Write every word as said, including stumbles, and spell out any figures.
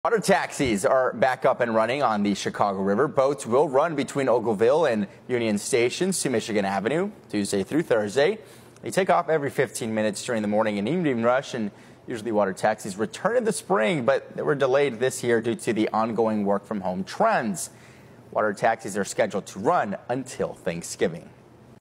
Water taxis are back up and running on the Chicago River. Boats will run between Oakville and Union Stations to Michigan Avenue Tuesday through Thursday. They take off every fifteen minutes during the morning and evening rush, and usually water taxis return in the spring, but they were delayed this year due to the ongoing work from home trends. Water taxis are scheduled to run until Thanksgiving.